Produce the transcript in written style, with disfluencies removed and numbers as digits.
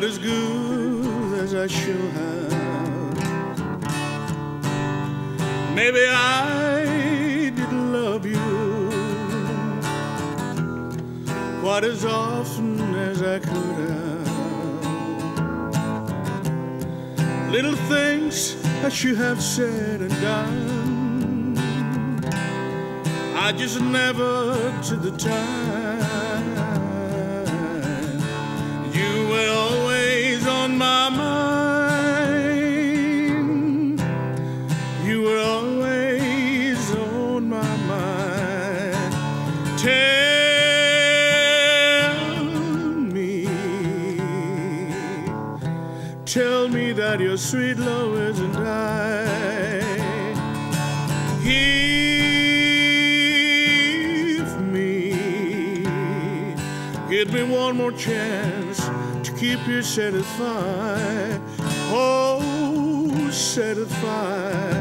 quite as good as I should have. Maybe I didn't love you quite as often as I could have. Little things I should have said and done, I just never took the time. You were always on my mind. You were always on my mind. Tell me that your sweet love isn't die. Give me one more chance to keep you satisfied. Oh, satisfied.